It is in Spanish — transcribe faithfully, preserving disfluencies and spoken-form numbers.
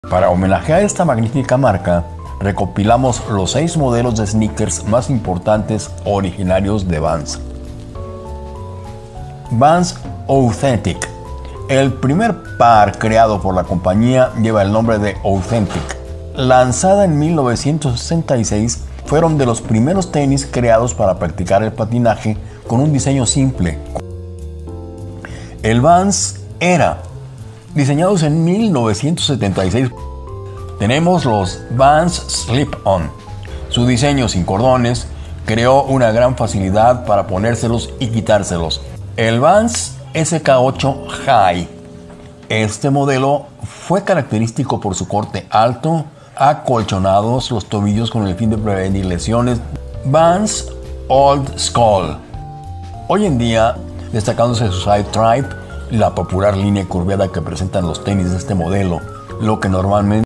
Para homenajear a esta magnífica marca, recopilamos los seis modelos de sneakers más importantes originarios de Vans. Vans Authentic. El primer par creado por la compañía lleva el nombre de Authentic. Lanzada en mil novecientos sesenta y seis, fueron de los primeros tenis creados para practicar el patinaje con un diseño simple. El Vans Era, diseñados en mil novecientos setenta y seis. Tenemos los Vans Slip-On. Su diseño sin cordones creó una gran facilidad para ponérselos y quitárselos. El Vans S K ocho High. Este modelo fue característico por su corte alto, acolchonados los tobillos con el fin de prevenir lesiones. Vans Old School. Hoy en día, destacándose su Side Stripe y la popular línea curveada que presentan los tenis de este modelo, lo que normalmente